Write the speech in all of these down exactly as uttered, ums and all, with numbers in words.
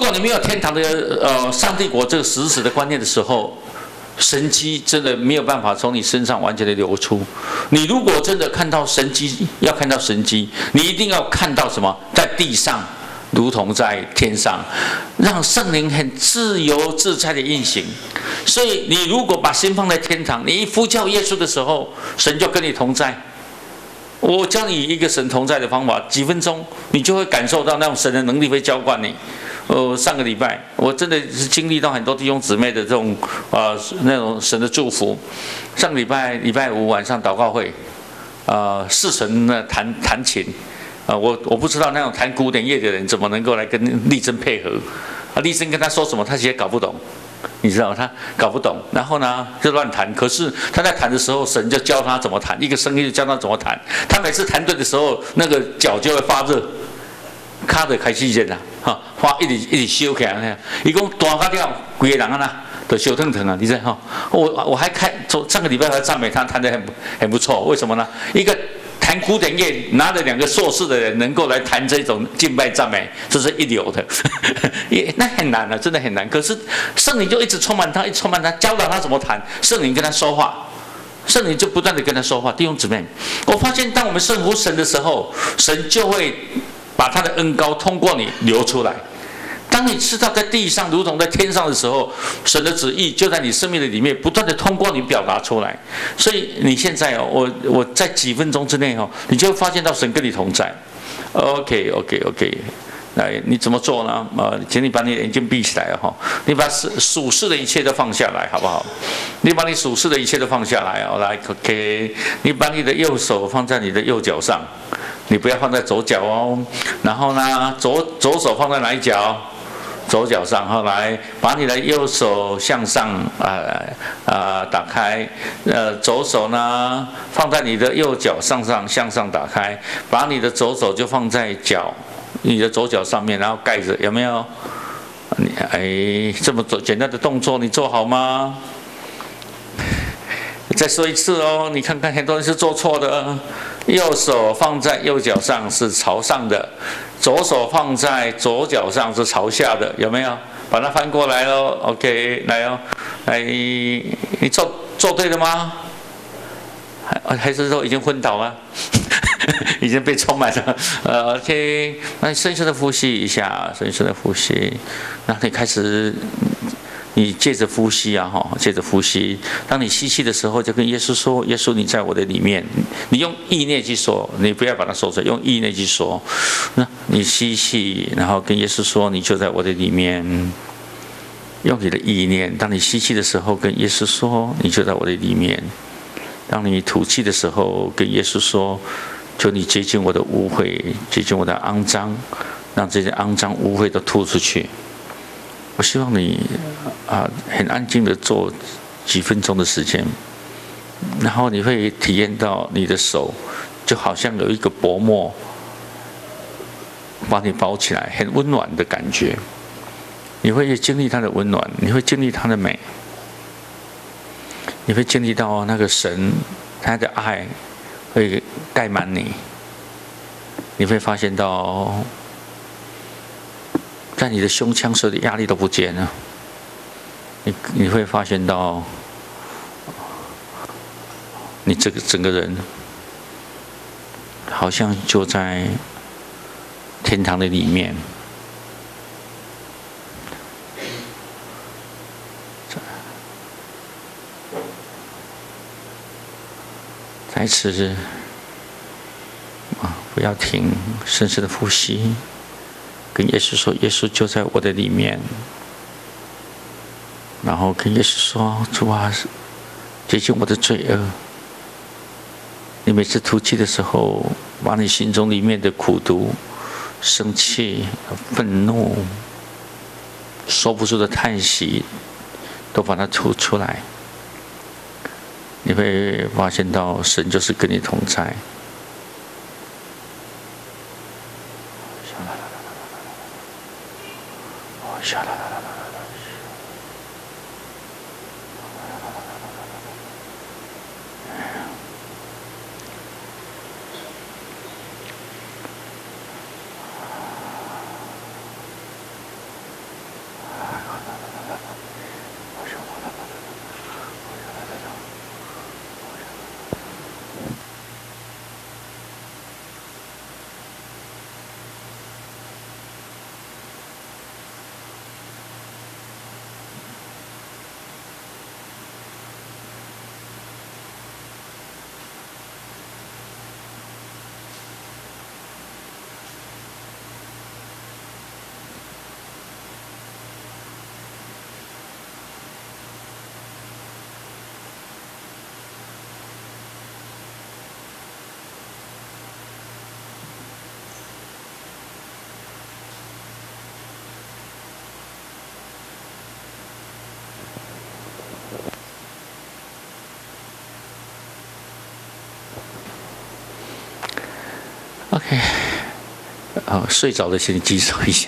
果你没有天堂的呃上帝国这个实质的观念的时候，神迹真的没有办法从你身上完全的流出。你如果真的看到神迹，要看到神迹，你一定要看到什么？在地上，如同在天上，让圣灵很自由自在的运行。所以，你如果把心放在天堂，你一呼叫耶稣的时候，神就跟你同在。我教你一个神同在的方法，几分钟你就会感受到那种神的能力会浇灌你。呃，上个礼拜我真的是经历到很多弟兄姊妹的这种呃那种神的祝福。上个礼拜礼拜五晚上祷告会，呃，四神呢弹弹琴，啊、呃，我我不知道那种弹古典乐的人怎么能够来跟丽珍配合，啊，丽珍跟他说什么，他其实搞不懂。你知道他搞不懂，然后呢就乱弹。可是他在弹的时候，神就教他怎么弹，一个声音就教他怎么弹。他每次弹对的时候，那个脚就会发热，卡就开始热啦，哈，发一直一直烧起来。伊讲弹到了，规个人啊呐，都烧腾腾啊，你知道哈？我我还开上个礼拜还赞美他，弹得很很不错。为什么呢？一个弹古典乐拿着两个硕士的人能够来弹这种敬拜赞美，这是一流的，也那很难啊，真的很难。可是圣灵就一直充满他，一直充满他，教导他怎么弹。圣灵跟他说话，圣灵就不断的跟他说话。弟兄姊妹，我发现当我们顺服神的时候，神就会把他的恩膏通过你流出来。当你知道在地上如同在天上的时候，神的旨意就在你生命的里面不断的通过你表达出来。所以你现在哦，我我在几分钟之内哦，你就会发现到神跟你同在。OK OK OK， 来你怎么做呢？呃，请你把你的眼睛闭起来哈、哦，你把属世的一切都放下来，好不好？你把你属世的一切都放下来哦，来 OK， 你把你的右手放在你的右脚上，你不要放在左脚哦。然后呢，左左手放在哪一脚？左脚上，后来把你的右手向上啊啊、呃、打开，呃，左手呢放在你的右脚上上向上打开，把你的左手就放在脚，你的左脚上面，然后盖着，有没有？你哎，这么做简单的动作，你做好吗？再说一次哦，你看看很多人是做错的。右手放在右脚上是朝上的，左手放在左脚上是朝下的，有没有？把它翻过来咯 ，OK， 来哦，来，你做做对了吗？还还是说已经昏倒了？已经被充满了。呃 ，OK， 那深深的呼吸一下，深深的呼吸，然后你开始。你借着呼吸啊，哈，借着呼吸。当你吸气的时候，就跟耶稣说：“耶稣，你在我的里面。”你用意念去说，你不要把它说出来，用意念去说。那你吸气，然后跟耶稣说：“你就在我的里面。”用你的意念，当你吸气的时候，跟耶稣说：“你就在我的里面。”当你吐气的时候，跟耶稣说：“求你洁净我的污秽，洁净我的肮脏，让这些肮脏污秽都吐出去。”我希望你啊，很安静的做几分钟的时间，然后你会体验到你的手就好像有一个薄膜把你包起来，很温暖的感觉。你会经历它的温暖，你会经历它的美，你会经历到那个神他的爱会盖满你，你会发现到。在你的胸腔所有的压力都不见了，你你会发现到，你这个整个人好像就在天堂的里面。再次啊，不要停，深深的呼吸。跟耶稣说：“耶稣就在我的里面。”然后跟耶稣说：“主啊，洁净我的罪恶。”你每次吐气的时候，把你心中里面的苦毒、生气、愤怒、说不出的叹息，都把它吐出来。你会发现到神就是跟你同在。 OK， 哦，睡着的请你举手一下。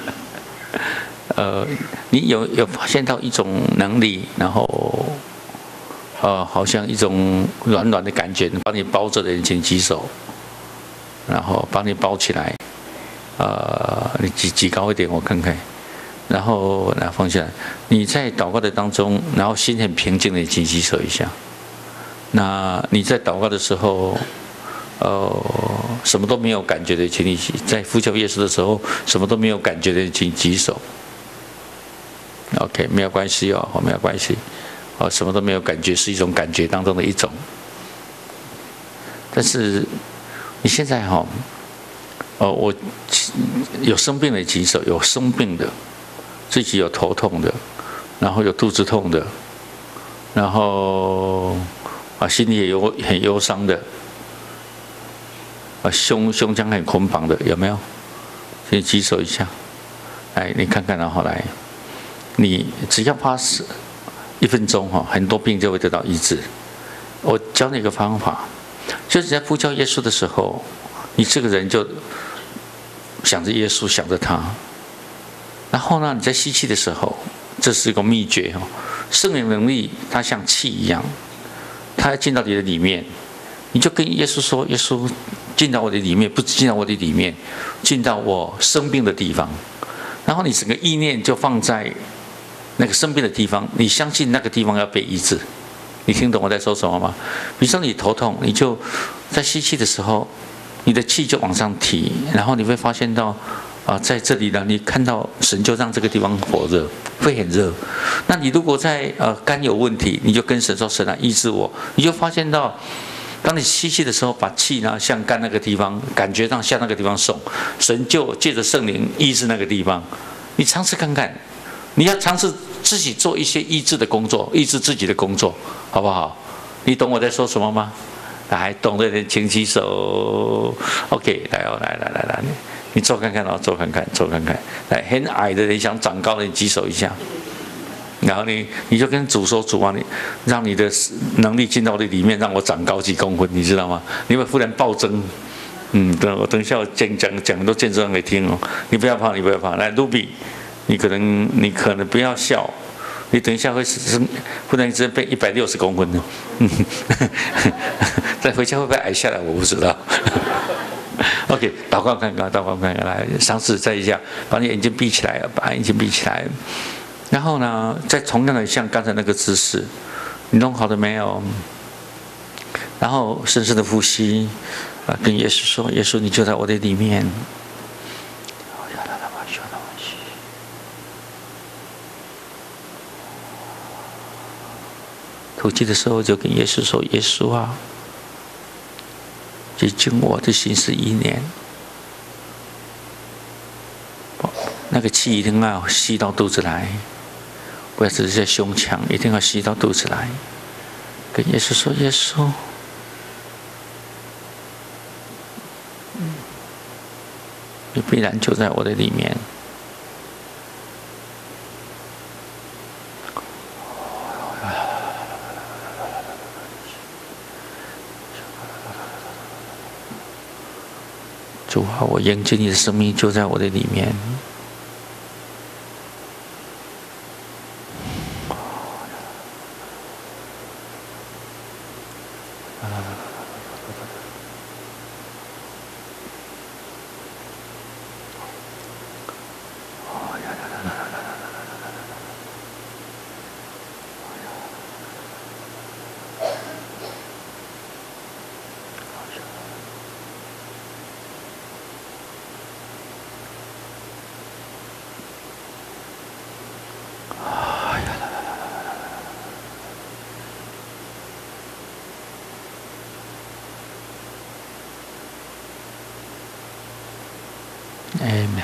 呃，你有有发现到一种能力，然后，呃，好像一种软软的感觉，把你包着的人请举手，然后把你包起来。呃，你举举高一点，我看看。然后来放下来。你在祷告的当中，然后心很平静的请举手一下。那你在祷告的时候，呃，什么都没有感觉的，请你在呼叫耶稣的时候，什么都没有感觉的，请举手。OK， 没有关系哦，没有关系，哦，什么都没有感觉是一种感觉当中的一种。但是你现在哈、哦，哦，我有生病的举手，有生病的，自己有头痛的，然后有肚子痛的，然后啊心里也有很忧伤的，啊胸胸腔很捆绑的，有没有？先举手一下，来你看看，然后来。你只要花一分钟哈，很多病就会得到医治。我教你一个方法，就是在呼叫耶稣的时候，你这个人就想着耶稣，想着他。然后呢，你在吸气的时候，这是一个秘诀哈。圣灵能力它像气一样，它要进到你的里面，你就跟耶稣说：“耶稣进到我的里面，不止进到我的里面，进到我生病的地方。”然后你整个意念就放在那个生病的地方，你相信那个地方要被医治。你听懂我在说什么吗？比如说你头痛，你就在吸气的时候，你的气就往上提，然后你会发现到啊、呃，在这里呢，你看到神就让这个地方火热，会很热。那你如果在呃肝有问题，你就跟神说：“神啊，医治我。”你就发现到，当你吸气的时候，把气呢向肝那个地方，感觉上向那个地方送，神就借着圣灵医治那个地方。你尝试看看，你要尝试自己做一些医治的工作，医治自己的工作，好不好？你懂我在说什么吗？来，懂的人请举手。OK， 来哦，来来来来，你做看看哦，做看看，做看看。来，很矮的人想长高的，你举手一下。然后你你就跟主说：“主啊，你让你的能力进到我的里面，让我长高几公分，你知道吗？你会忽然暴增。”嗯，等我等一下我讲讲讲都见证给听哦。你不要怕，你不要怕。来 ，Ruby， 你可能你可能不要笑，你等一下会是忽然之间变一百六十公分哦。嗯，再回家会不会矮下来？我不知道。OK， 祷告看看，祷告看看，来尝试再一下，把你眼睛闭起来，把眼睛闭起来。然后呢，再同样的像刚才那个姿势，你弄好了没有？然后深深的呼吸。啊，跟耶稣说：“耶稣，你就在我的里面。”吐气的时候就跟耶稣说：“耶稣啊，洁净我的心思意念。”那个气一定要吸到肚子来，不要只是在胸腔，一定要吸到肚子来。跟耶稣说：“耶稣。”你必然就在我的里面。主啊，我迎接你的生命就在我的里面。Amen。